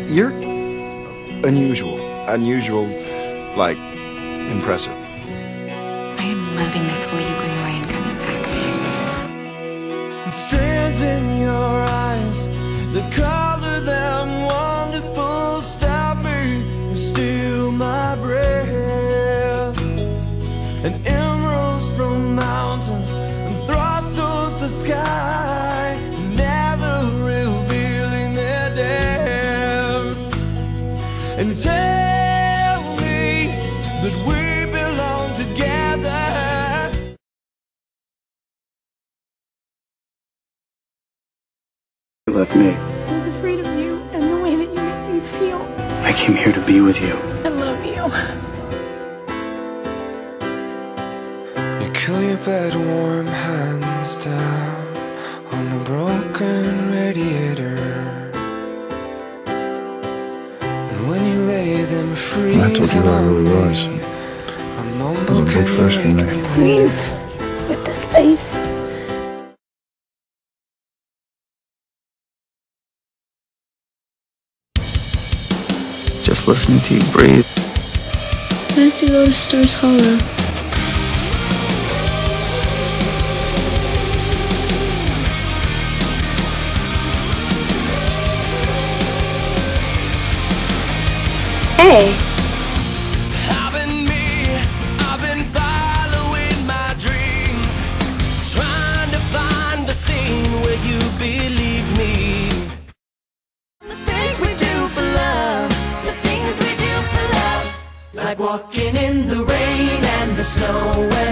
You're unusual, like, impressive. I am loving this whole you going away and coming back thing. Strands in your eyes, the color them wonderful, stop me and steal my breath. And emeralds from mountains and thrusts towards the sky, never revealing their depth. And tell me that we belong together. You left me. I was afraid of you and the way that you make me feel. I came here to be with you. I love you. You cool your bed warm hands down on the broken radiator. And when you lay them freezing I told you where I really was. I mumble, can you first make night. me Please, with this face. Just listening to you breathe. I have to go to Stars Hollow. Hey. I've been following my dreams, trying to find the scene where you believed me. The things we do for love, the things we do for love, like walking in the rain and the snow.